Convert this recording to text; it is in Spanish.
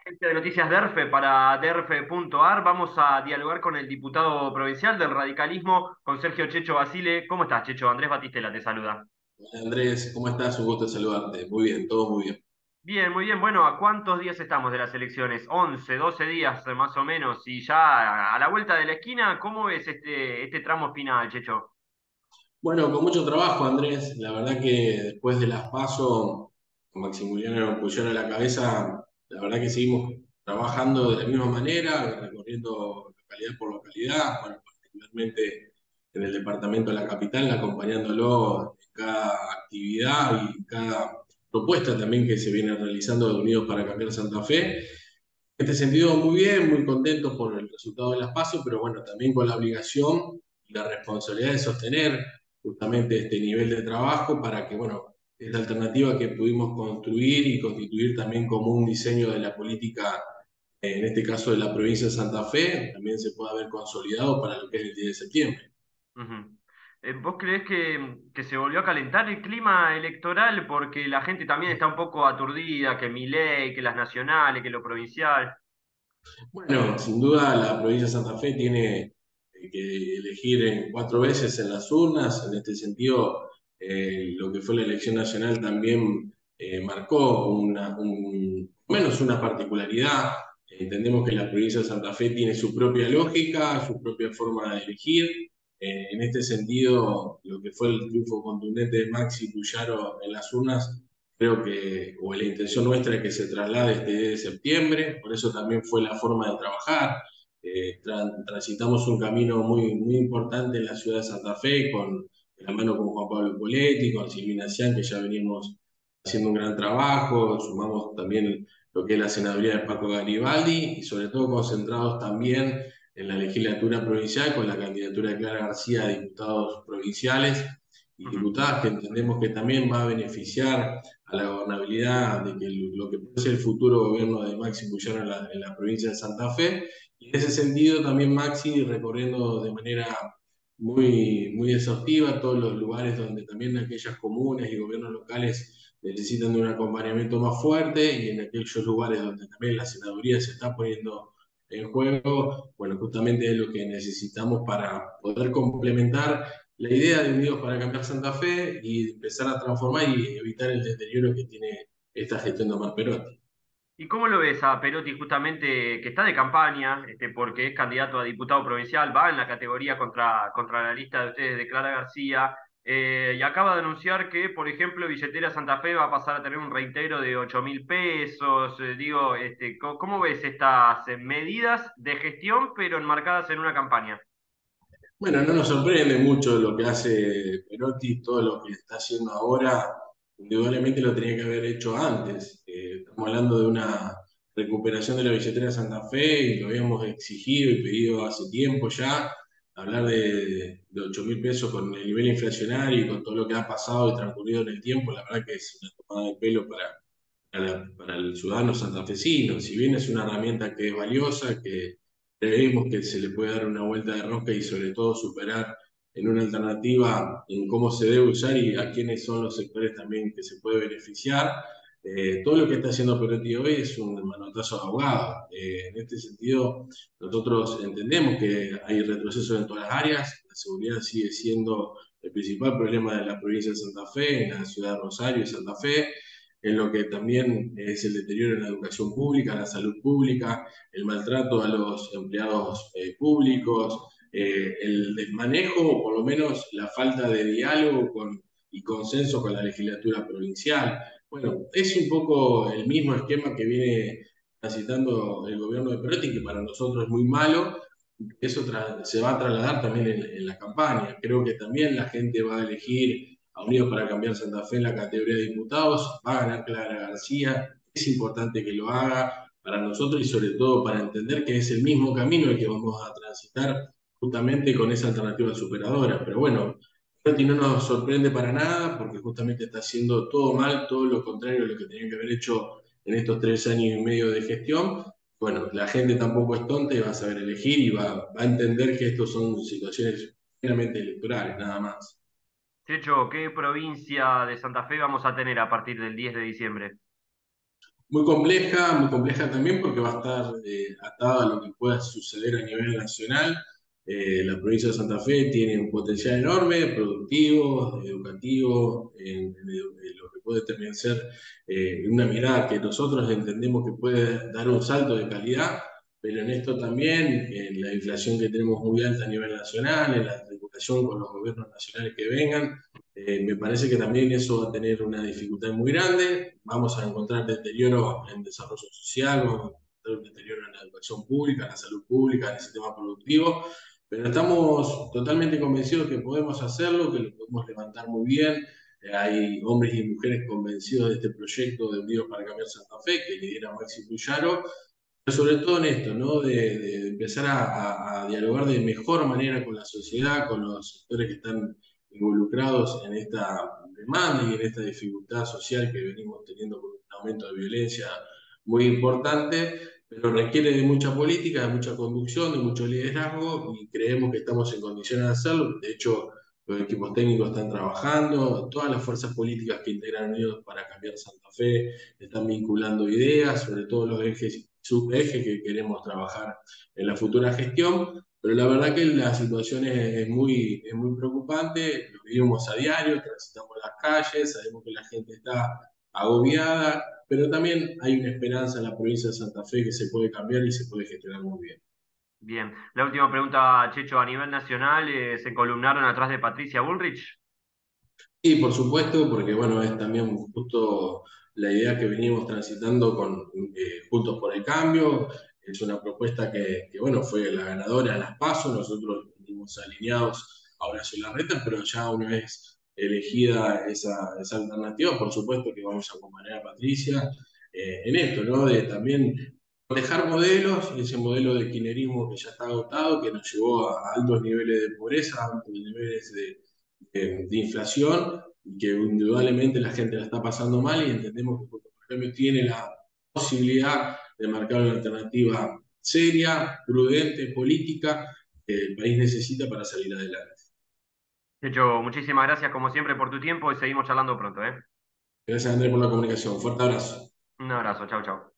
Agencia de noticias DERFE para derfe.ar. Vamos a dialogar con el diputado provincial del radicalismo, con Sergio Checho Basile. ¿Cómo estás, Checho? Andrés Batistela te saluda. Hola Andrés, ¿cómo estás? Un gusto saludarte. Muy bien, todo muy bien. Bien, muy bien. Bueno, ¿a cuántos días estamos de las elecciones? 11, 12 días más o menos. Y ya a la vuelta de la esquina, ¿cómo ves este tramo final, Checho? Bueno, con mucho trabajo, Andrés. La verdad que después de las PASO, con Maximiliano Puyol a la cabeza, la verdad que seguimos trabajando de la misma manera, recorriendo localidad por localidad, bueno, particularmente en el departamento de la capital, acompañándolo en cada actividad y en cada propuesta también que se viene realizando de Unidos para Cambiar Santa Fe. En este sentido, muy bien, muy contento por el resultado de las PASO, pero bueno, también con la obligación y la responsabilidad de sostener justamente este nivel de trabajo para que, bueno, esta alternativa que pudimos construir y constituir también como un diseño de la política, en este caso de la provincia de Santa Fe, también se pueda ver consolidado para lo que es el 10 de septiembre. Ujú. ¿Vos creés que se volvió a calentar el clima electoral porque la gente también está un poco aturdida, que Milei, que las nacionales, que lo provincial? Bueno, sin duda la provincia de Santa Fe tiene que elegir en 4 veces en las urnas. En este sentido, lo que fue la elección nacional también marcó menos una particularidad. Entendemos que la provincia de Santa Fe tiene su propia lógica, su propia forma de elegir. En este sentido, lo que fue el triunfo contundente de Maxi Puyaro en las urnas creo que, o la intención nuestra es que se traslade este 10 de septiembre, por eso también fue la forma de trabajar. Transitamos un camino muy, muy importante en la ciudad de Santa Fe, de la mano con Juan Pablo Poletti, con Silvina Cian, que ya venimos haciendo un gran trabajo, sumamos también lo que es la senaduría de Paco Garibaldi y sobre todo concentrados también en la legislatura provincial con la candidatura de Clara García a diputados provinciales y Ujú. diputadas que entendemos que también va a beneficiar a la gobernabilidad de que lo que puede ser el futuro gobierno de Maxi Puyaro en la provincia de Santa Fe. Y en ese sentido también Maxi recorriendo de manera muy, muy exhaustiva todos los lugares donde también aquellas comunas y gobiernos locales necesitan de un acompañamiento más fuerte y en aquellos lugares donde también la senaduría se está poniendo en juego, bueno, justamente es lo que necesitamos para poder complementar la idea de Unidos para Cambiar Santa Fe y empezar a transformar y evitar el deterioro que tiene esta gestión de Omar Perotti. ¿Y cómo lo ves a Perotti justamente que está de campaña, porque es candidato a diputado provincial, va en la categoría contra la lista de ustedes de Clara García, y acaba de anunciar que, por ejemplo, Billetera Santa Fe va a pasar a tener un reintegro de 8.000 pesos? Digo, ¿cómo ves estas medidas de gestión, pero enmarcadas en una campaña? Bueno, no nos sorprende mucho lo que hace Perotti, todo lo que está haciendo ahora, indudablemente lo tenía que haber hecho antes. Estamos hablando de una recuperación de la billetera de Santa Fe y lo habíamos exigido y pedido hace tiempo ya. Hablar de 8.000 pesos con el nivel inflacionario y con todo lo que ha pasado y transcurrido en el tiempo, la verdad que es una tomada de pelo para el ciudadano santafesino. Si bien es una herramienta que es valiosa, que creemos que se le puede dar una vuelta de rosca y sobre todo superar en una alternativa en cómo se debe usar y a quiénes son los sectores también que se puede beneficiar. Todo lo que está haciendo Perotti hoy es un manotazo ahogado. En este sentido, nosotros entendemos que hay retroceso en todas las áreas, la seguridad sigue siendo el principal problema de la provincia de Santa Fe, en la ciudad de Rosario y Santa Fe, en lo que también es el deterioro en la educación pública, la salud pública, el maltrato a los empleados públicos, el desmanejo o por lo menos la falta de diálogo y consenso con la legislatura provincial. Bueno, es un poco el mismo esquema que viene transitando el gobierno de Perotti, que para nosotros es muy malo. Eso se va a trasladar también en la campaña. Creo que también la gente va a elegir a Unidos para Cambiar Santa Fe en la categoría de diputados, va a ganar Clara García, es importante que lo haga para nosotros y sobre todo para entender que es el mismo camino el que vamos a transitar justamente con esa alternativa superadora. Pero bueno, Perotti no nos sorprende para nada porque justamente está haciendo todo mal, todo lo contrario de lo que tenía que haber hecho en estos 3 años y medio de gestión. Bueno, la gente tampoco es tonta y va a saber elegir y va a entender que estos son situaciones meramente electorales, nada más. Checho, ¿qué provincia de Santa Fe vamos a tener a partir del 10 de diciembre? muy compleja también porque va a estar atada a lo que pueda suceder a nivel nacional. La provincia de Santa Fe tiene un potencial enorme, productivo, educativo, en lo que puede también ser una mirada que nosotros entendemos que puede dar un salto de calidad, pero en esto también, en la inflación que tenemos muy alta a nivel nacional, en la articulación con los gobiernos nacionales que vengan, me parece que también eso va a tener una dificultad muy grande. Vamos a encontrar deterioro en desarrollo social, vamos a encontrar un deterioro en la educación pública, en la salud pública, en el sistema productivo, pero estamos totalmente convencidos que podemos hacerlo, que lo podemos levantar muy bien. Hay hombres y mujeres convencidos de este proyecto de Unidos para Cambiar Santa Fe, que lidera Maxi Puyaro, pero sobre todo en esto, ¿no? De empezar a dialogar de mejor manera con la sociedad, con los sectores que están involucrados en esta demanda y en esta dificultad social que venimos teniendo con un aumento de violencia muy importante, pero requiere de mucha política, de mucha conducción, de mucho liderazgo y creemos que estamos en condiciones de hacerlo. De hecho, los equipos técnicos están trabajando, todas las fuerzas políticas que integran Unidos para Cambiar Santa Fe están vinculando ideas, sobre todo los ejes, subejes que queremos trabajar en la futura gestión, pero la verdad que la situación es muy preocupante, lo vivimos a diario, transitamos las calles, sabemos que la gente está agobiada, pero también hay una esperanza en la provincia de Santa Fe que se puede cambiar y se puede gestionar muy bien. Bien, la última pregunta, Checho, a nivel nacional, ¿se encolumnaron atrás de Patricia Bullrich? Y por supuesto, porque bueno, es también justo la idea que venimos transitando con Juntos por el Cambio. Es una propuesta bueno, fue la ganadora en las PASO. Nosotros venimos alineados a Horacio Larreta, pero ya una vez elegida esa alternativa, por supuesto que vamos a acompañar a Patricia en esto, ¿no? De también dejar modelos, ese modelo de kirchnerismo que ya está agotado, que nos llevó a altos niveles de pobreza, altos niveles de inflación y que indudablemente la gente la está pasando mal y entendemos que Juntos por el Cambio tiene la posibilidad de marcar una alternativa seria, prudente, política que el país necesita para salir adelante. Checho, muchísimas gracias como siempre por tu tiempo y seguimos charlando pronto, ¿eh? Gracias Andrés por la comunicación. Fuerte abrazo. Un abrazo, chau, chau.